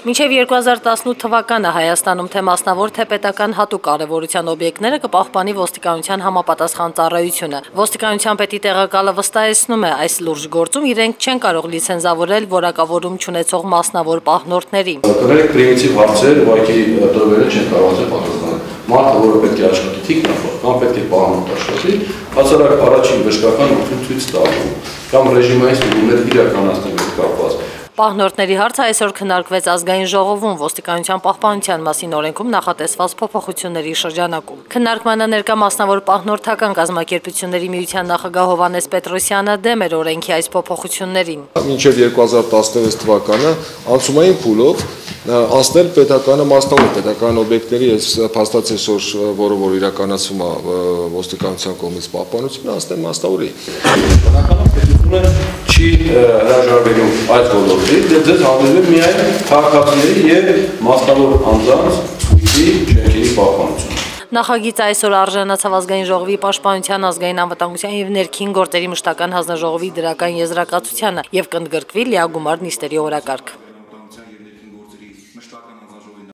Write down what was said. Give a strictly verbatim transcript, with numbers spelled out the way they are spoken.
Մինչև երկու հազար տասնութ թվականը Հայաստանում թե մասնավոր, թե պետական հատուկ կարևորության օբյեկտները կպահպանի ոստիկանության համապատասխան ծառայությունը։ Ոստիկանության պետի տեղակալը վստահեցնում է, այս լուրջ գործում իրենք չեն կարող լիցենզավորել որակավորում չունեցող մասնավոր պահնորդների։ Կներեք պրիմիտիվ հարցեր, ուղղակի դրվերը չեն կարողացել պատասխանել։ Մարդը, որը պետք է աշխատի թիկնախով, կամ պետք է պահնորդ աշխատի, բացառակ առաջին բժշկական օգնություն ցույց տալու, կամ ռեժիմային ստուգումներ իրականացնելու հետ կապված։ Պահնորդների հարցը այսօր քննարկվեց ազգային ժողովում ոստիկանության պահպանության մասին օրենքում նախատեսված փոփոխությունների շրջանակում։ Քննարկմանը ներկա մասնավոր պահնորդական կազմակերպությունների միության նախագահ Հովհաննես Պետրոսյանը դեմ էր օրենքի այս փոփոխություններին։ Մինչև երկու հազար տասնվեց թվականը անցումային փուլով անցնել պետականը մասնավոր պետական օբյեկտների այս փաստացեսոր, որը որ իրականացվում է ոստիկանության կողմից պահպանությունը, անցնել մասնավորի։ Բնականաբար պետությունը չի հրաժարվելու այդ ոլորտից, ձեզ հանդիպում միայն քաղաքացիների եւ մասնավոր անձանց ուղղի շենքերի պահպանությունը։ Նախագիծը այսօր արժանացավ ազգային ժողովի պաշտպանության, ազգային անվտանգության եւ ներքին գործերի մշտական հանձնաժողովի դրական եզրակացությանը եւ կընդգրկվի լիագումար նիստերի օրակարգ։